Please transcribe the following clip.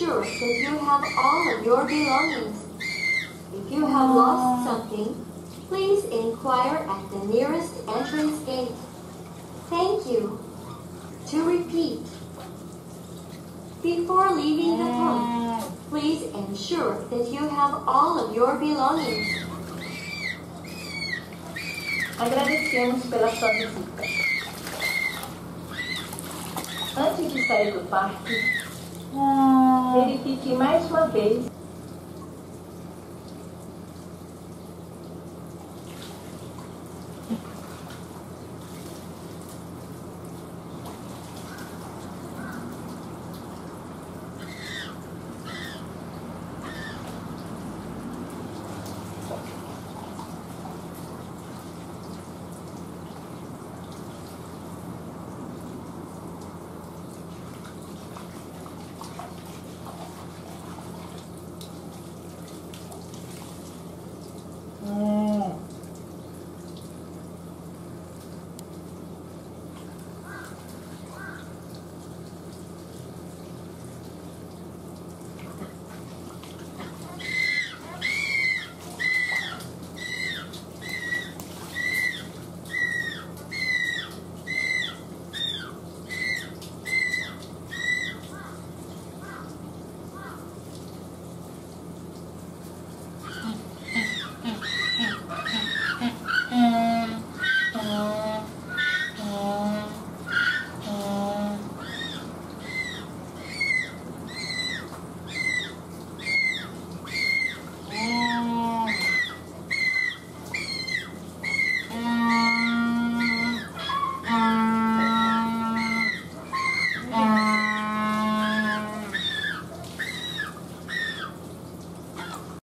ensure that you have all of your belongings. If you have lost something, please inquire at the nearest entrance gate. Thank you. To repeat, before leaving the pond, please ensure that you have all of your belongings. Agradecemos pela sua visita. Antes de sair do parque, verifique mais uma vez